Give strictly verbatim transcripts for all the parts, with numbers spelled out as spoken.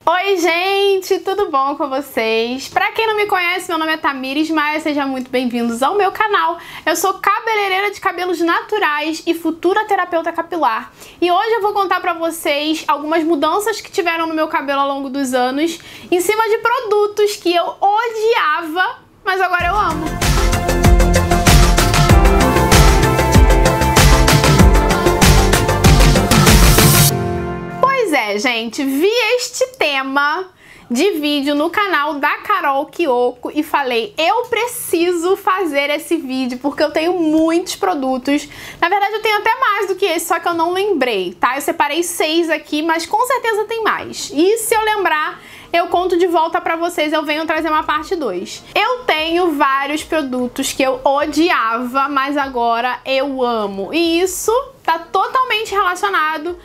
Oi gente, tudo bom com vocês? Pra quem não me conhece, meu nome é Tamires Maia, sejam muito bem-vindos ao meu canal. Eu sou cabeleireira de cabelos naturais e futura terapeuta capilar. E hoje eu vou contar pra vocês algumas mudanças que tiveram no meu cabelo ao longo dos anos, em cima de produtos que eu odiava, mas agora eu amo. Pois é, gente, vi este tema de vídeo no canal da Carol Kiyoko e falei, eu preciso fazer esse vídeo porque eu tenho muitos produtos. Na verdade eu tenho até mais do que esse, só que eu não lembrei, tá? Eu separei seis aqui, mas com certeza tem mais. E se eu lembrar, eu conto de volta pra vocês, eu venho trazer uma parte dois. Eu tenho vários produtos que eu odiava, mas agora eu amo. E isso tá totalmente relacionado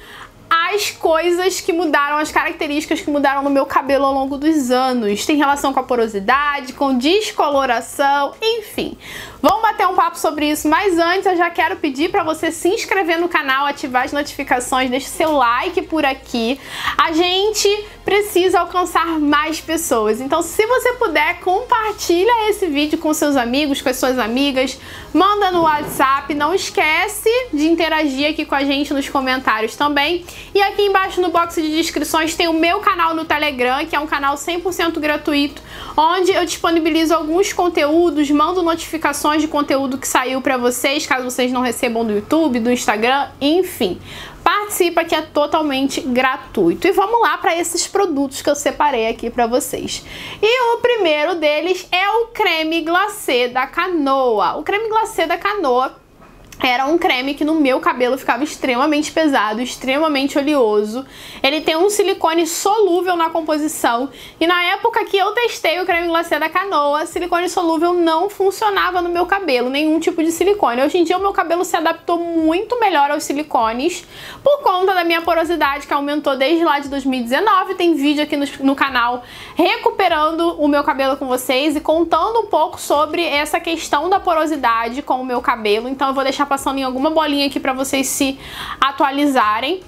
as coisas que mudaram, as características que mudaram no meu cabelo ao longo dos anos. Tem relação com a porosidade, com descoloração, enfim. Vamos bater um papo sobre isso, mas antes eu já quero pedir para você se inscrever no canal, ativar as notificações, deixe seu like por aqui. A gente precisa alcançar mais pessoas, então se você puder, compartilha esse vídeo com seus amigos, com as suas amigas, manda no WhatsApp, não esquece de interagir aqui com a gente nos comentários também. E aqui embaixo no box de descrições tem o meu canal no Telegram, que é um canal cem por cento gratuito, onde eu disponibilizo alguns conteúdos, mando notificações de conteúdo que saiu pra vocês, caso vocês não recebam do YouTube, do Instagram, enfim. Participa, que é totalmente gratuito. E vamos lá para esses produtos que eu separei aqui para vocês. E o primeiro deles é o creme glacê da Canoa. O creme glacê da Canoa era um creme que no meu cabelo ficava extremamente pesado, extremamente oleoso. Ele tem um silicone solúvel na composição. E na época que eu testei o creme glacê da Canoa, silicone solúvel não funcionava no meu cabelo, nenhum tipo de silicone. Hoje em dia o meu cabelo se adaptou muito melhor aos silicones, por conta da minha porosidade, que aumentou desde lá de dois mil e dezenove. Tem vídeo aqui no, no canal recuperando o meu cabelo com vocês e contando um pouco sobre essa questão da porosidade com o meu cabelo. Então eu vou deixar passando em alguma bolinha aqui para vocês se atualizarem.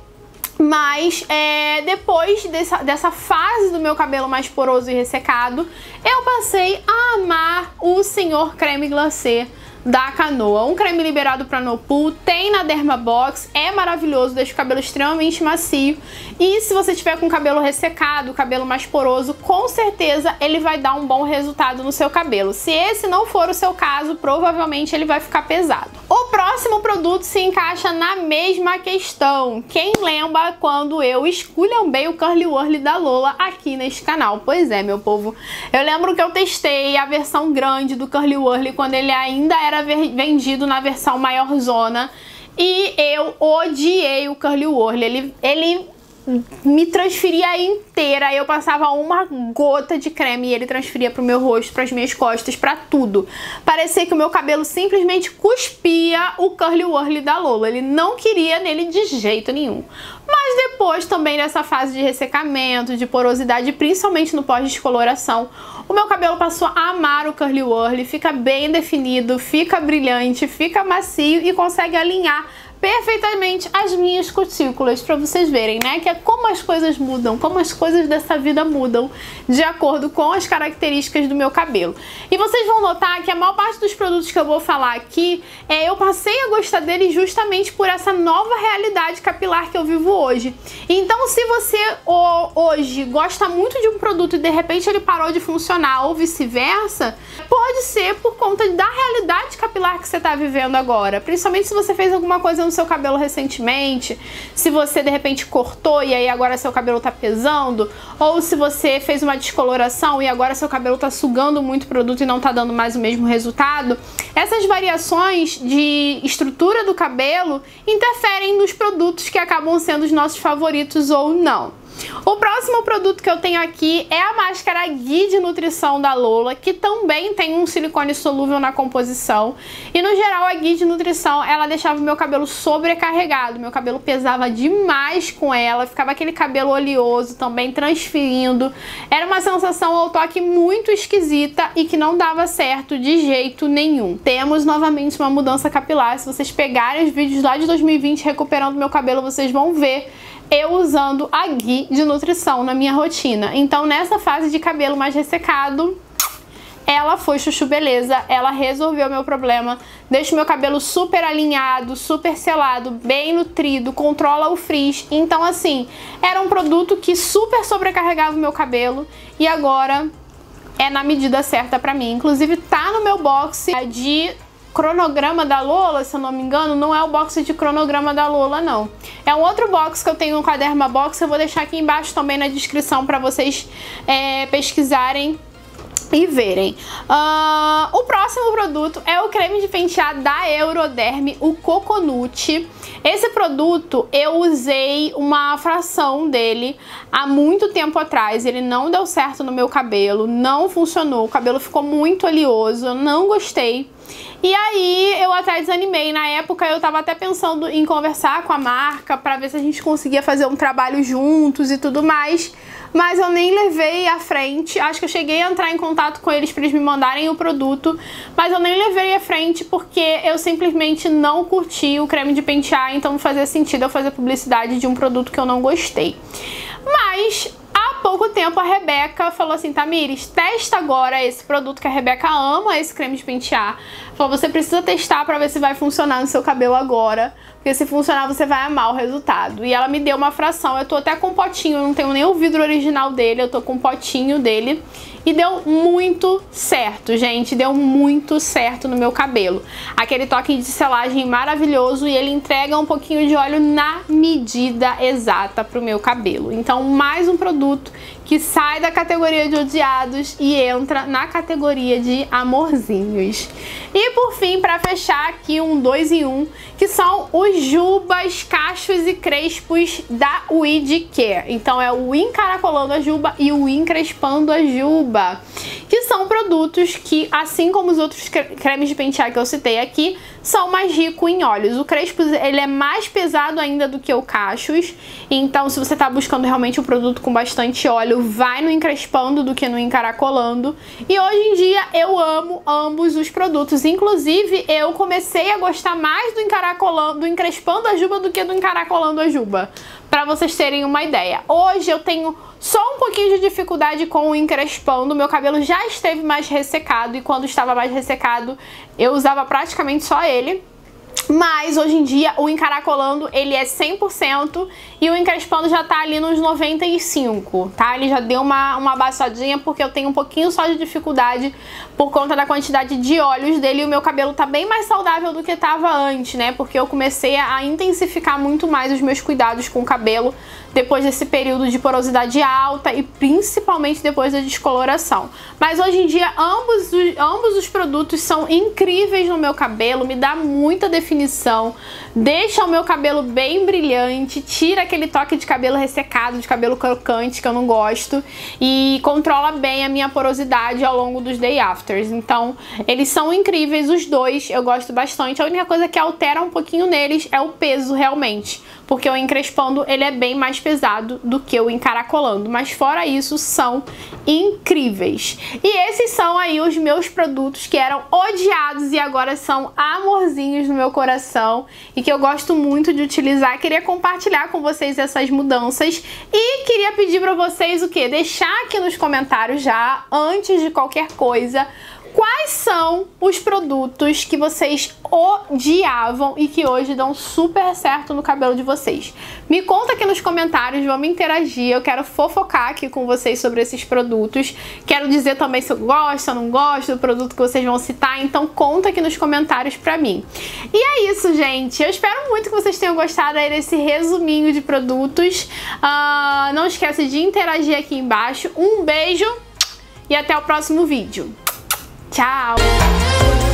Mas é, depois dessa, dessa fase do meu cabelo mais poroso e ressecado, eu passei a amar o Senhor Creme Glacê da Canoa. Um creme liberado para no pool, tem na Dermabox, é maravilhoso, deixa o cabelo extremamente macio. E se você tiver com o cabelo ressecado, cabelo mais poroso, com certeza ele vai dar um bom resultado no seu cabelo. Se esse não for o seu caso, provavelmente ele vai ficar pesado. O próximo produto se encaixa na mesma questão. Quem lembra quando eu esculhambei o Curly Wurly da Lola aqui neste canal? Pois é, meu povo. Eu lembro que eu testei a versão grande do Curly Wurly quando ele ainda era era vendido na versão maior zona e eu odiei o Curly Wurly. Ele, ele me transferia inteira, eu passava uma gota de creme e ele transferia pro meu rosto, pras minhas costas, pra tudo. Parecia que o meu cabelo simplesmente cuspia o Curly Wurly da Lola, ele não queria nele de jeito nenhum. Mas depois também dessa fase de ressecamento, de porosidade, principalmente no pós-descoloração, o meu cabelo passou a amar o Curly Wurly, fica bem definido, fica brilhante, fica macio e consegue alinhar perfeitamente as minhas cutículas, pra vocês verem, né, que é como as coisas mudam, como as coisas dessa vida mudam de acordo com as características do meu cabelo. E vocês vão notar que a maior parte dos produtos que eu vou falar aqui, é, eu passei a gostar deles justamente por essa nova realidade capilar que eu vivo hoje. Então, se você o, hoje gosta muito de um produto e de repente ele parou de funcionar ou vice-versa, pode ser por conta da realidade capilar que você está vivendo agora, principalmente se você fez alguma coisa no seu cabelo recentemente, se você de repente cortou e aí agora seu cabelo tá pesando, ou se você fez uma descoloração e agora seu cabelo tá sugando muito produto e não tá dando mais o mesmo resultado. Essas variações de estrutura do cabelo interferem nos produtos que acabam sendo os nossos favoritos ou não. O próximo produto que eu tenho aqui é a máscara Ghee de nutrição da Lola, que também tem um silicone solúvel na composição. E no geral a Ghee de nutrição, ela deixava o meu cabelo sobrecarregado, meu cabelo pesava demais com ela, ficava aquele cabelo oleoso também transferindo. Era uma sensação ao toque muito esquisita e que não dava certo de jeito nenhum. Temos novamente uma mudança capilar. Se vocês pegarem os vídeos lá de dois mil e vinte recuperando meu cabelo, vocês vão ver eu usando a Gui de nutrição na minha rotina. Então nessa fase de cabelo mais ressecado, ela foi chuchu beleza, ela resolveu meu problema, deixa o meu cabelo super alinhado, super selado, bem nutrido, controla o frizz. Então assim, era um produto que super sobrecarregava o meu cabelo e agora é na medida certa pra mim. Inclusive tá no meu box de cronograma da Lola, se eu não me engano, não é o box de cronograma da Lola, não. É um outro box que eu tenho no Quaderma Box, eu vou deixar aqui embaixo também na descrição pra vocês é, pesquisarem e verem. Uh, o próximo produto é o creme de pentear da Euroderm, o Coconut. Esse produto eu usei uma fração dele há muito tempo atrás, ele não deu certo no meu cabelo, não funcionou, o cabelo ficou muito oleoso, eu não gostei. E aí eu até desanimei, na época eu tava até pensando em conversar com a marca pra ver se a gente conseguia fazer um trabalho juntos e tudo mais, mas eu nem levei à frente. Acho que eu cheguei a entrar em contato com eles pra eles me mandarem o produto, mas eu nem levei à frente porque eu simplesmente não curti o creme de pentear, então não fazia sentido eu fazer publicidade de um produto que eu não gostei. Mas há pouco tempo a Rebeca falou assim: Tamires, testa agora esse produto, que a Rebeca ama esse creme de pentear. Falou, você precisa testar pra ver se vai funcionar no seu cabelo agora, porque se funcionar você vai amar o resultado. E ela me deu uma fração, eu tô até com um potinho, eu não tenho nem o vidro original dele, eu tô com um potinho dele. E deu muito certo, gente, deu muito certo no meu cabelo. Aquele toque de selagem maravilhoso e ele entrega um pouquinho de óleo na medida exata pro meu cabelo. Então, mais um produto que sai da categoria de odiados e entra na categoria de amorzinhos. E por fim, para fechar aqui, um dois em um, que são os jubas, cachos e crespos da Weed Care. Então é o encaracolando a juba e o encrespando a juba, que são produtos que, assim como os outros cremes de pentear que eu citei aqui, são mais ricos em óleos. O Crespos, ele é mais pesado ainda do que o Cachos, então se você tá buscando realmente um produto com bastante óleo, vai no encrespando do que no encaracolando. E hoje em dia eu amo ambos os produtos, inclusive eu comecei a gostar mais do encaracolando, do encrespando a juba do que do encaracolando a juba, pra vocês terem uma ideia. Hoje eu tenho só um pouquinho de dificuldade com o encrespando, meu cabelo já esteve mais ressecado e quando estava mais ressecado eu usava praticamente só ele. Mas hoje em dia o encaracolando ele é cem por cento e o encrespando já tá ali nos noventa e cinco, tá? Ele já deu uma, uma baixadinha porque eu tenho um pouquinho só de dificuldade por conta da quantidade de óleos dele e o meu cabelo tá bem mais saudável do que tava antes, né? Porque eu comecei a intensificar muito mais os meus cuidados com o cabelo depois desse período de porosidade alta e principalmente depois da descoloração. Mas hoje em dia ambos os, ambos os produtos são incríveis no meu cabelo, me dá muita definição, deixa o meu cabelo bem brilhante, tira aquele toque de cabelo ressecado, de cabelo crocante que eu não gosto e controla bem a minha porosidade ao longo dos day afters. Então eles são incríveis os dois, eu gosto bastante. A única coisa que altera um pouquinho neles é o peso realmente, porque o encrespando ele é bem mais pesado do que o encaracolando, mas fora isso são incríveis. E esses são aí os meus produtos que eram odiados e agora são amorzinhos no meu coração e que eu gosto muito de utilizar. Queria compartilhar com vocês essas mudanças e queria pedir para vocês o que? Deixar aqui nos comentários já, antes de qualquer coisa, quais são os produtos que vocês odiavam e que hoje dão super certo no cabelo de vocês. Me conta aqui nos comentários, vamos interagir, eu quero fofocar aqui com vocês sobre esses produtos. Quero dizer também se eu gosto, se eu não gosto do produto que vocês vão citar, então conta aqui nos comentários pra mim. E é isso, gente, eu espero muito que vocês tenham gostado aí desse resuminho de produtos. Uh, não esquece de interagir aqui embaixo. Um beijo e até o próximo vídeo. Tchau!